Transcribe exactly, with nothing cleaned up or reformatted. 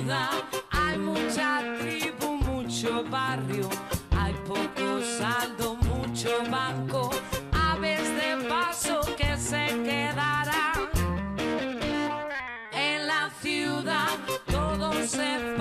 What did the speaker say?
ciudad hay mucha tribu, mucho barrio, hay poco saldo, mucho banco, aves de paso que se quedarán. En la ciudad todo se